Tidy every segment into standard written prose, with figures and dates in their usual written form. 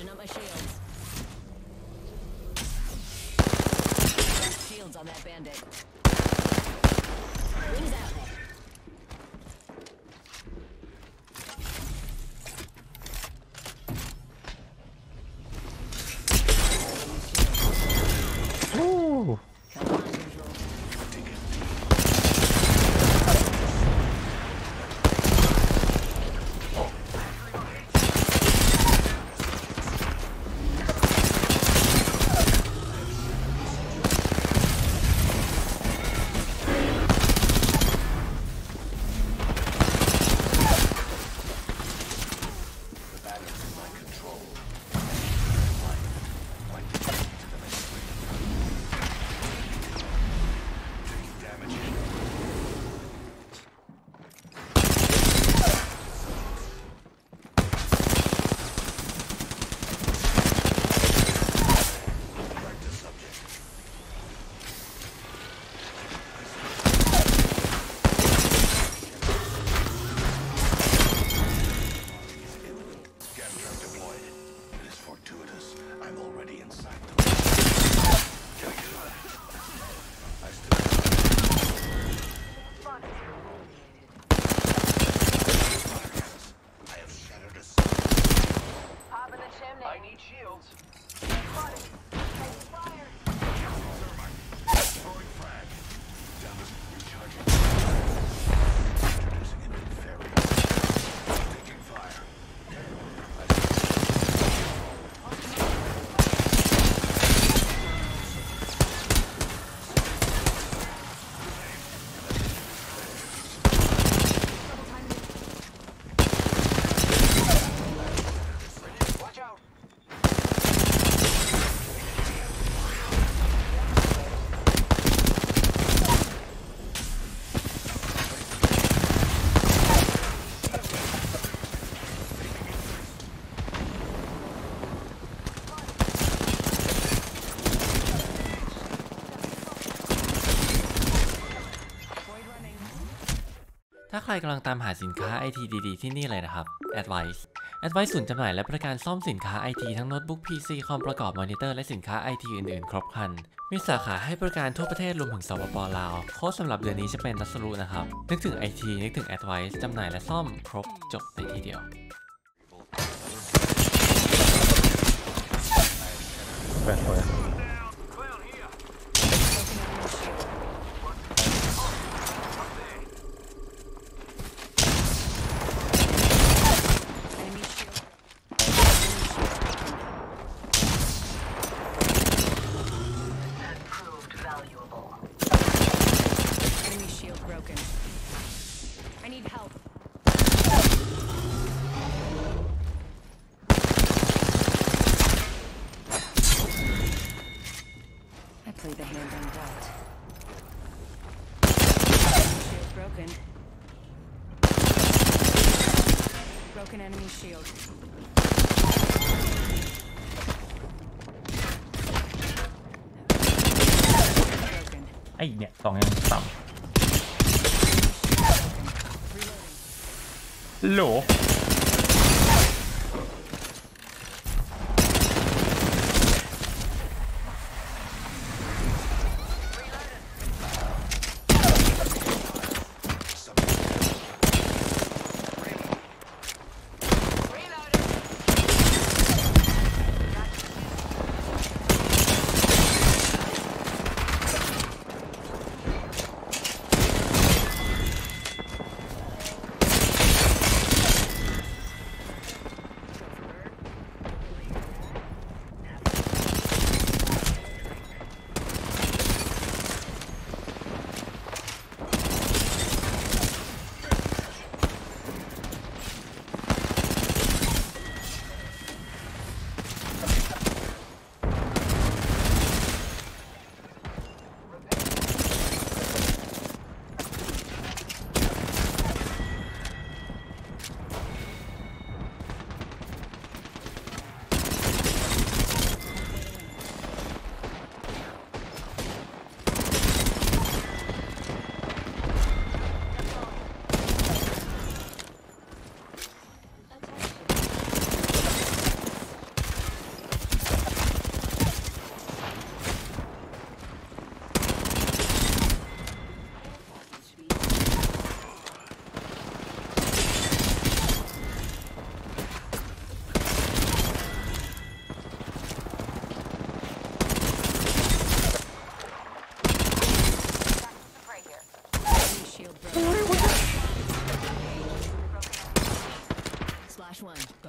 Charging up my shields. Shields on that bandit. Wings out. Ooh.ถ้าใครกำลังตามหาสินค้า IT ดีๆที่นี่เลยนะครับ Advice ศูนย์จำหน่ายและบริการซ่อมสินค้า IT ทั้งโน้ตบุ๊ก PC คอมประกอบมอนิเตอร์และสินค้า IT อื่นๆครบครันมีสาขาให้บริการทั่วประเทศรวมถึงสปป.ลาวโค้ดสำหรับเดือนนี้จะเป็นทัสรุนะครับนึกถึง IT นึกถึง Advice จำหน่ายและซ่อมครบจบในที่เดียวเปิดตัว Play the hand I'm dealt. Shield broken. Broken enemy shield. Broken. ไอ้เนี่ยสองยังต่ำโหล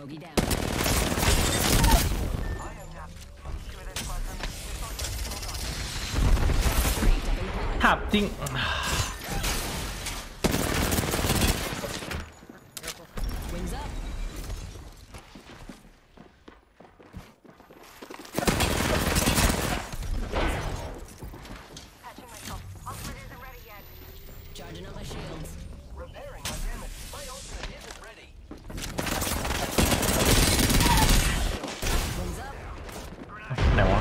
Bogey down. ถามจริง Wings up. Charging up my shields. Repairing my damage. My ultimate isn't ready. Wings up. ไหนวะ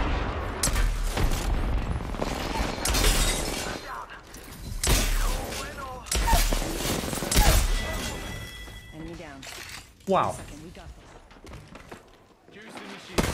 Enemy down. ว้าว Second, we got this. Juicing the shield.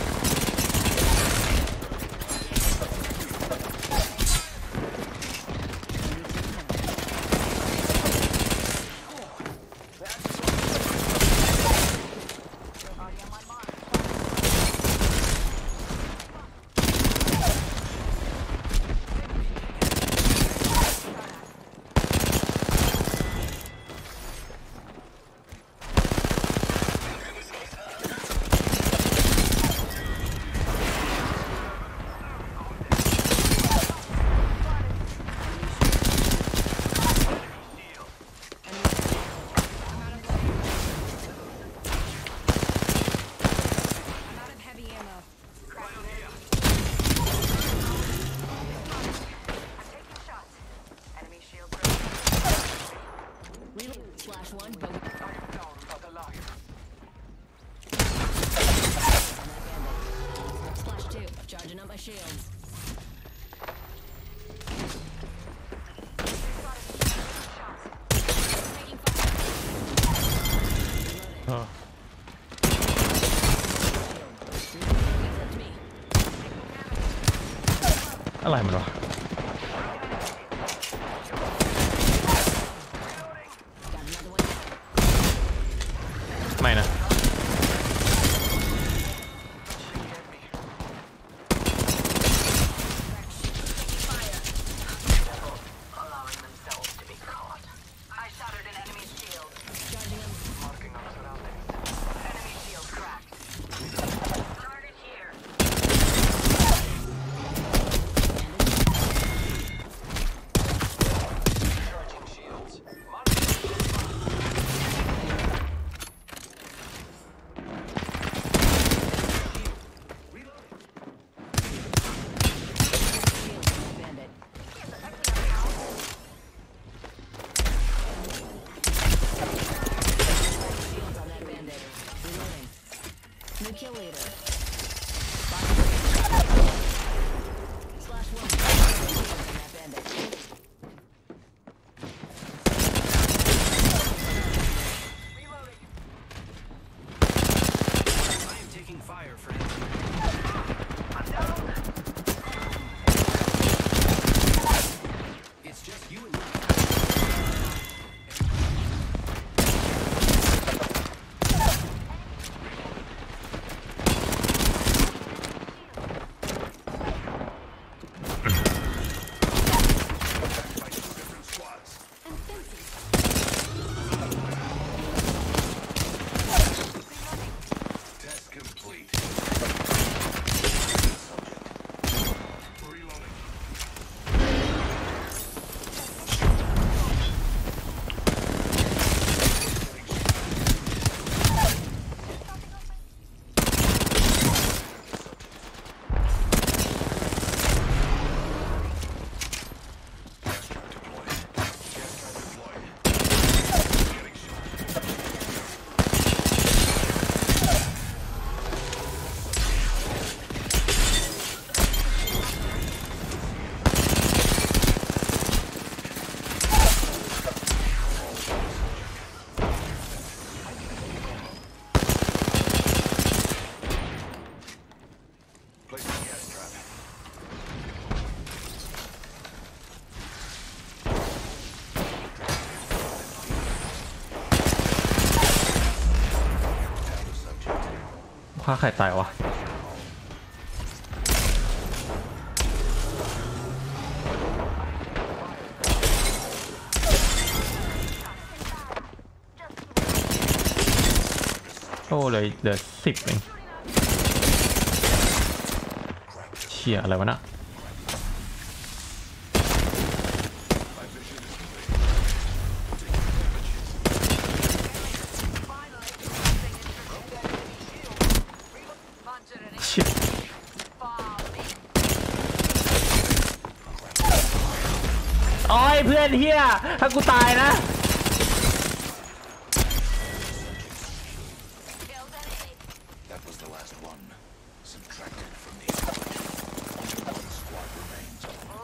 I'm out of heavy ammo. Reload. Slash one, bogey. Slash two. Charging up my shields. Taking fire. Reloading. เออ Reloading me. อะไรมันวะ Got another one down. ไม่นะ Allowing themselves to be caught. I shattered an enemy's shield. Charging up. Marking our surroundings. Enemy shield cracked. Target here. Charging shields. Bandit. Shields on that bandit. Reloading. New kill leader. Slash one. Shields on that bandit. I am taking fire, friend. It's just you and me. By two different squads. Test complete. Reloading. Airstrike deployed. Airstrike deployed. Getting shot. Placing gas trap. Down the subject. ฆ่าใครตายวะ Subject. โอ้เลยเหลือ10เองเชี่ยอะไรวะน่ะเชี่ยโอ้ยเพื่อนเฮียถ้ากูตายนะ That was the last one. Subtracted from the only one squad remains.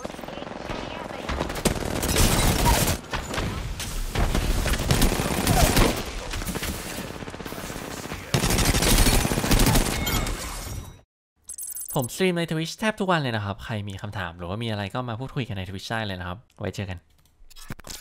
ผมสตรีมใน Twitch แทบทุกวันเลยนะครับใครมีคำถามหรือว่ามีอะไรก็มาพูดคุยกันใน Twitch ได้เลยนะครับไว้เจอกัน